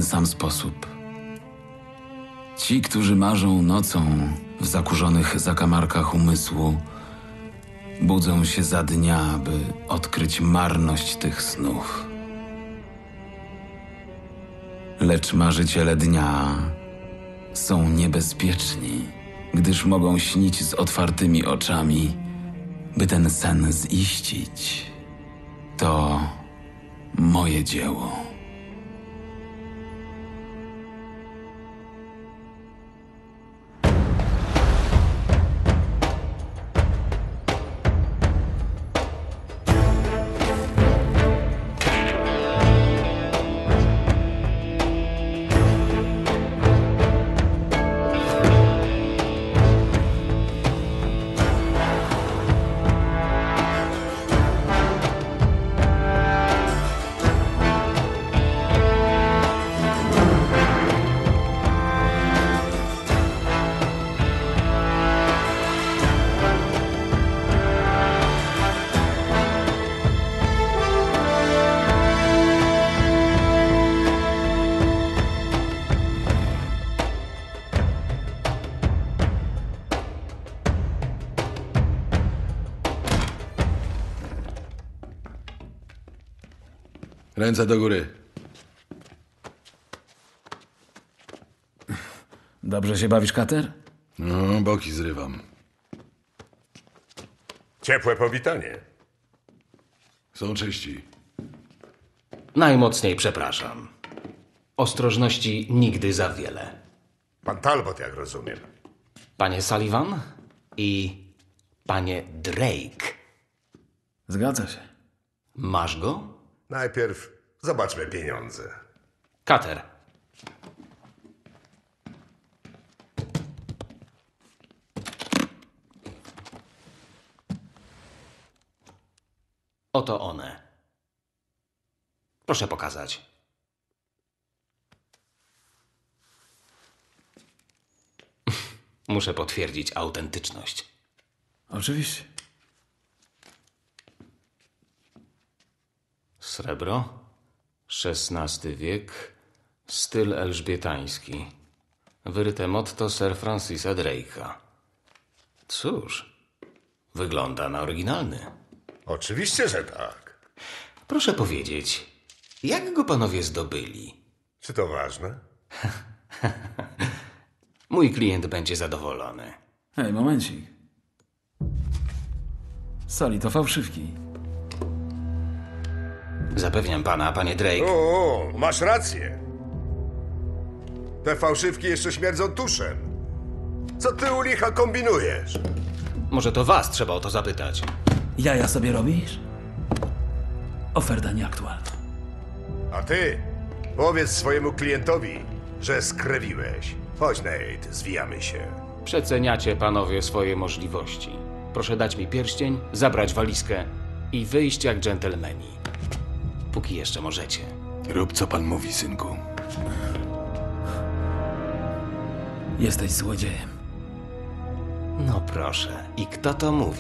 sam sposób. Ci, którzy marzą nocą w zakurzonych zakamarkach umysłu, budzą się za dnia, by odkryć marność tych snów. Lecz marzyciele dnia są niebezpieczni, gdyż mogą śnić z otwartymi oczami, by ten sen ziścić. To moje dzieło. Ręce do góry. Dobrze się bawisz, Kater? No, boki zrywam. Ciepłe powitanie. Są czyści. Najmocniej przepraszam. Ostrożności nigdy za wiele. Pan Talbot, jak rozumiem. Panie Sullivan i panie Drake. Zgadza się. Masz go? Najpierw zobaczmy pieniądze. Kater. Oto one. Proszę pokazać. Muszę potwierdzić autentyczność. Oczywiście. Srebro, XVI wiek, styl elżbietański. Wyryte motto Sir Francisa Drake'a. Cóż, wygląda na oryginalny. Oczywiście, że tak. Proszę powiedzieć, jak go panowie zdobyli? Czy to ważne? Mój klient będzie zadowolony. Hej, momencik. Sali, to fałszywki. Zapewniam pana, panie Drake. O, masz rację. Te fałszywki jeszcze śmierdzą tuszem. Co ty u licha kombinujesz? Może to was trzeba o to zapytać. Jaja sobie robisz? Oferta nieaktualna. A ty powiedz swojemu klientowi, że skrewiłeś. Chodź, Nate, zwijamy się. Przeceniacie panowie swoje możliwości. Proszę dać mi pierścień, zabrać walizkę i wyjść jak dżentelmeni. Póki jeszcze możecie. Rób, co pan mówi, synku. Jesteś złodziejem. No proszę, i kto to mówi?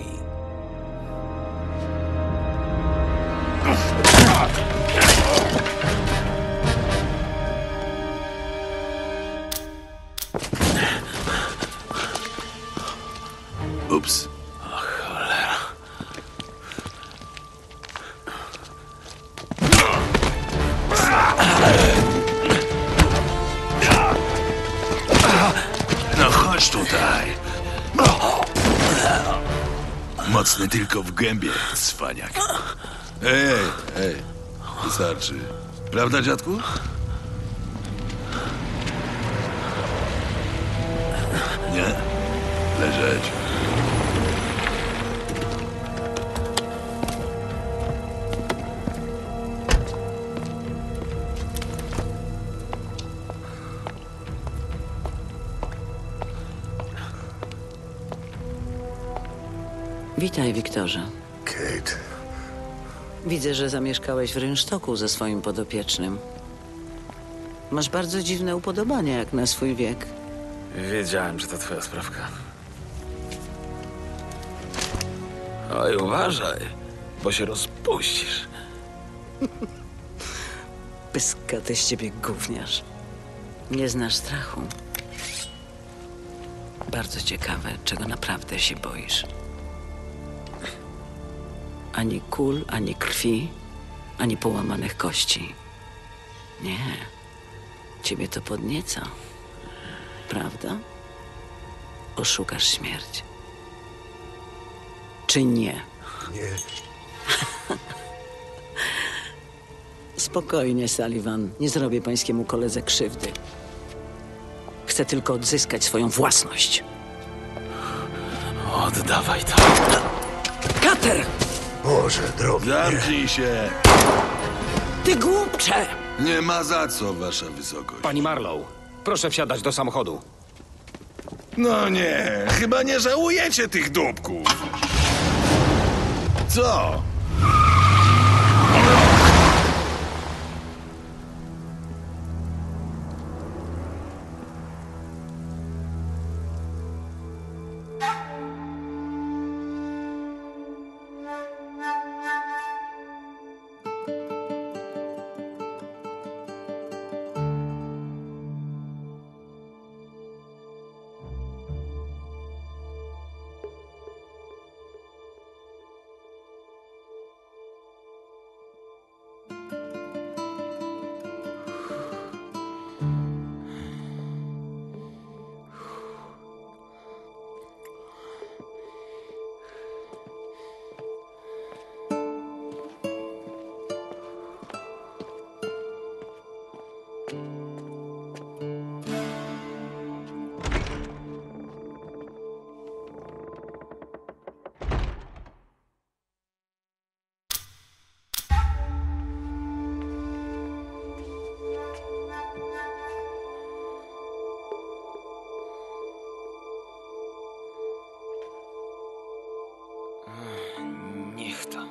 Ups. No chodź tutaj. Mocny tylko w gębie, cwaniak. Ej, wystarczy. Prawda, dziadku? Nie? Leżeć. Witaj, Wiktorze. Kate, Widzę, że zamieszkałeś w rynsztoku ze swoim podopiecznym. Masz bardzo dziwne upodobania, jak na swój wiek. Wiedziałem, że to twoja sprawka. Oj, uważaj, bo się rozpuścisz. Pyskaty z ciebie gówniarz. Nie znasz strachu. Bardzo ciekawe, czego naprawdę się boisz. Ani kul, ani krwi, ani połamanych kości. Nie. Ciebie to podnieca. Prawda? Oszukasz śmierć. Czy nie? Nie. Spokojnie, Sullivan. Nie zrobię pańskiemu koledze krzywdy. Chcę tylko odzyskać swoją własność. Oddawaj to. Kater! Boże, drogi. Zamknij się! Ty głupcze! Nie ma za co, wasza wysokość. Pani Marlow, proszę wsiadać do samochodu. No nie, chyba nie żałujecie tych dupków. Co? Niech to.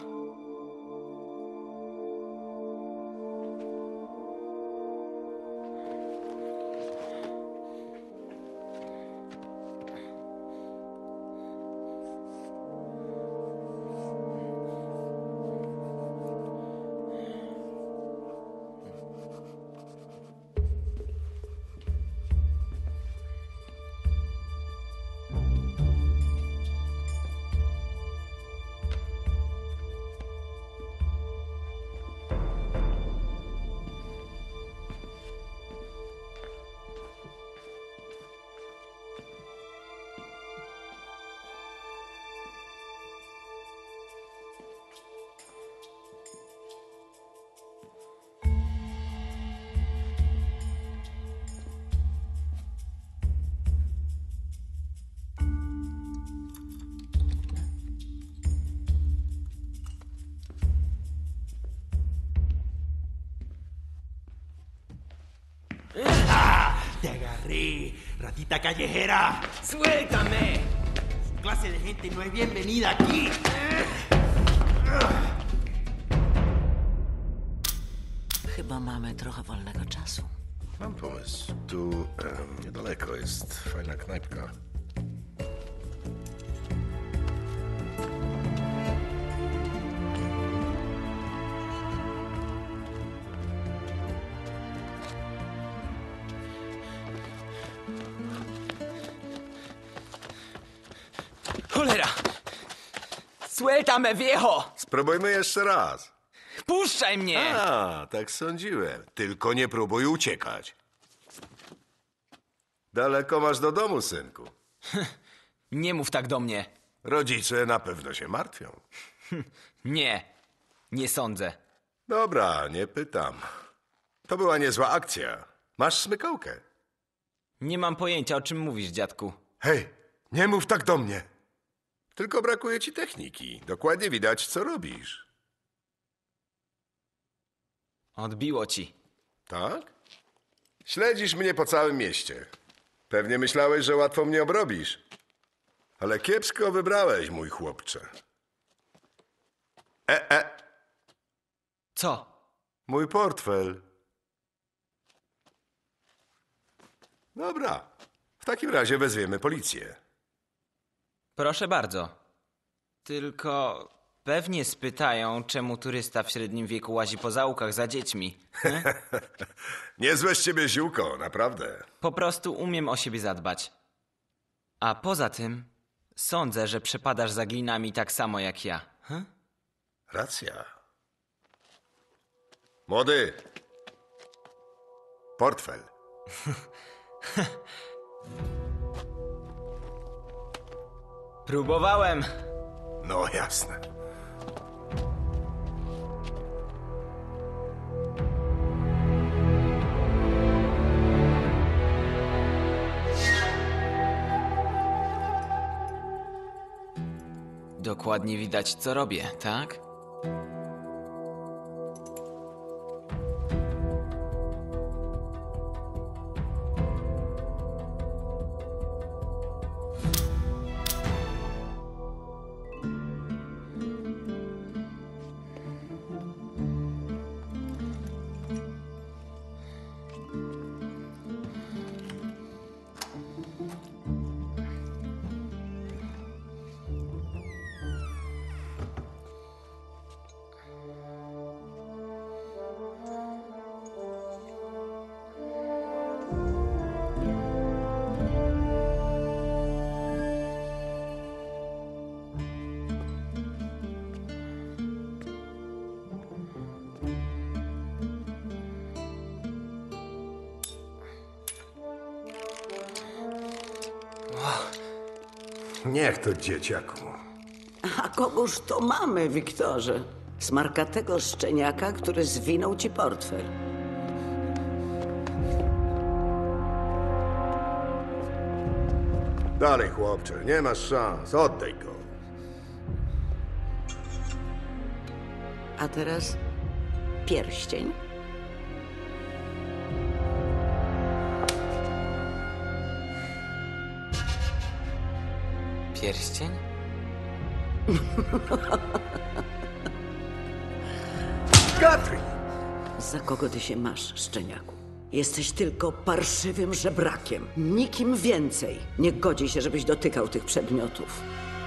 Te agarré, ratita callejera. ¡Suéltame! Su clase de gente no es bienvenida aquí. Chyba mamy trochę wolnego czasu. Mam pomysł. Tu niedaleko jest fajna knajpka. ¡Cólera! ¡Suéltame, viejo! Spróbujmy jeszcze raz. ¡Puszczaj mnie! A, tak sądziłem. Tylko nie próbuj uciekać. Daleko masz do domu, synku. Nie mów tak do mnie. Rodzice na pewno się martwią. Nie, nie sądzę. Dobra, nie pytam. To była niezła akcja. Masz smykałkę. Nie mam pojęcia, o czym mówisz, dziadku. Hej, nie mów tak do mnie. Tylko brakuje ci techniki. Dokładnie widać, co robisz. Odbiło ci. Tak? Śledzisz mnie po całym mieście. Pewnie myślałeś, że łatwo mnie obrobisz. Ale kiepsko wybrałeś, mój chłopcze. Co? Mój portfel. Dobra. W takim razie wezwiemy policję. Proszę bardzo. Tylko Pewnie spytają, czemu turysta w średnim wieku łazi po zaułkach za dziećmi. Niezłe z ciebie ziółko, naprawdę. Po prostu umiem o siebie zadbać. A poza tym, sądzę, że przepadasz za glinami tak samo jak ja. Racja. Młody. Portfel. Próbowałem. No jasne. Dokładnie widać, co robię, tak? Niech to dzieciaku. A kogóż to mamy, Wiktorze? Smarkatego szczeniaka, który zwinął ci portfel. Dalej, chłopcze, nie masz szans. Oddaj go. A teraz pierścień. Pierścień? Katrin! Za kogo ty się masz, szczeniaku? Jesteś tylko parszywym żebrakiem. Nikim więcej. Nie godzi się, żebyś dotykał tych przedmiotów.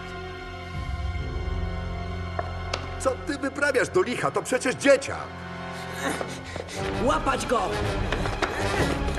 Co ty wyprawiasz do licha? To przecież dzieciak! Łapać go!